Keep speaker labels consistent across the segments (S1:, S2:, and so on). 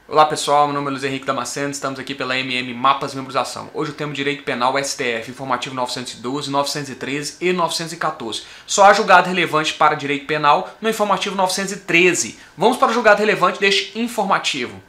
S1: Olá pessoal, meu nome é Luiz Henrique Damasceno, estamos aqui pela MM Mapas Memorização. Hoje o tema Direito Penal STF, informativo 912, 913 e 914. Só há julgado relevante para direito penal no informativo 913. Vamos para o julgado relevante deste informativo.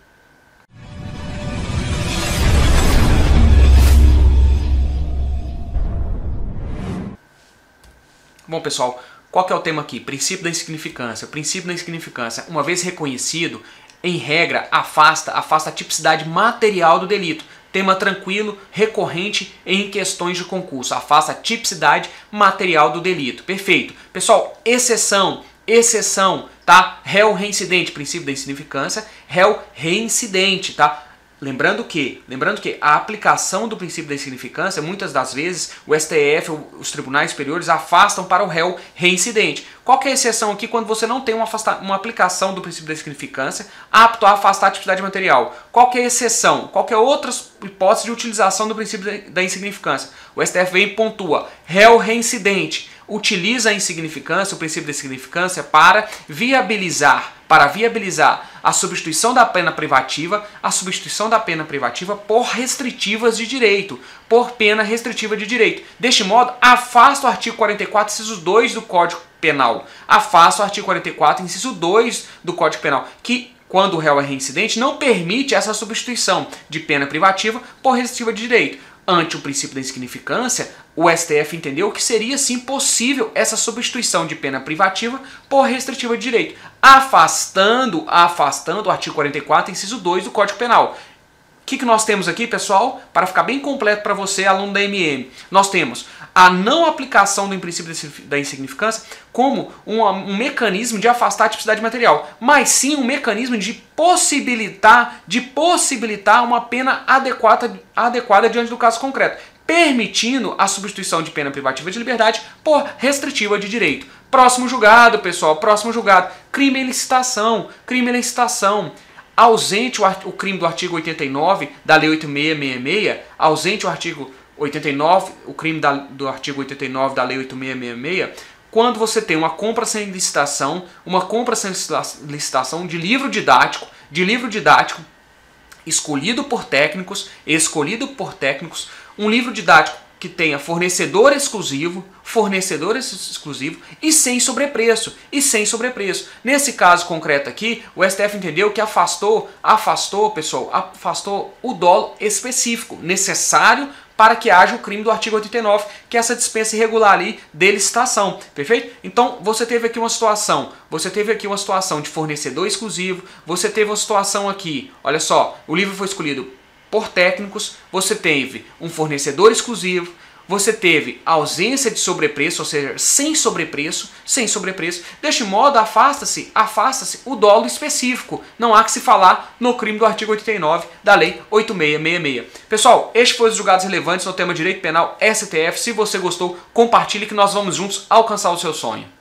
S1: Bom pessoal, qual que é o tema aqui? Princípio da insignificância. O princípio da insignificância, uma vez reconhecido, em regra, afasta a tipicidade material do delito. Tema tranquilo, recorrente em questões de concurso. Afasta a tipicidade material do delito. Perfeito. Pessoal, exceção, tá? Réu reincidente, princípio da insignificância, réu reincidente, tá? Lembrando que a aplicação do princípio da insignificância, muitas das vezes, o STF, os tribunais superiores, afastam para o réu reincidente. Qual que é a exceção aqui quando você não tem uma aplicação do princípio da insignificância apto a afastar a atividade material? Qual que é a exceção? Qual que é outra hipótese de utilização do princípio da insignificância? O STF vem e pontua, réu reincidente. Utiliza a insignificância, o princípio da insignificância, para viabilizar a substituição da pena privativa, por restritivas de direito, por pena restritiva de direito. Deste modo, afasta o artigo 44, inciso 2 do Código Penal. Afasta o artigo 44, inciso 2 do Código Penal, que, quando o réu é reincidente, não permite essa substituição de pena privativa por restritiva de direito. Ante o princípio da insignificância, o STF entendeu que seria sim possível essa substituição de pena privativa por restritiva de direito, afastando o artigo 44, inciso 2 do Código Penal. O que nós temos aqui, pessoal? Para ficar bem completo para você, aluno da MM, nós temos a não aplicação do princípio da insignificância como um mecanismo de afastar a tipicidade material, mas sim um mecanismo de possibilitar uma pena adequada diante do caso concreto, permitindo a substituição de pena privativa de liberdade por restritiva de direito. Próximo julgado, pessoal, crime em licitação. Ausente o crime do artigo 89 da Lei 8666, ausente o artigo 89, o crime do artigo 89 da Lei 8666, quando você tem uma compra sem licitação, de livro didático, escolhido por técnicos, um livro didático que tenha fornecedor exclusivo e sem sobrepreço. Nesse caso concreto aqui, o STF entendeu que afastou o dolo específico necessário para que haja o crime do artigo 89, que é essa dispensa irregular ali de licitação, perfeito? Então, você teve aqui uma situação de fornecedor exclusivo, você teve uma situação aqui, olha só, o livro foi escolhido por técnicos, você teve um fornecedor exclusivo, você teve ausência de sobrepreço, ou seja, sem sobrepreço. Deste modo, afasta-se o dolo específico. Não há que se falar no crime do artigo 89 da Lei 8666. Pessoal, estes foram os julgados relevantes no tema Direito Penal STF. Se você gostou, compartilhe que nós vamos juntos alcançar o seu sonho.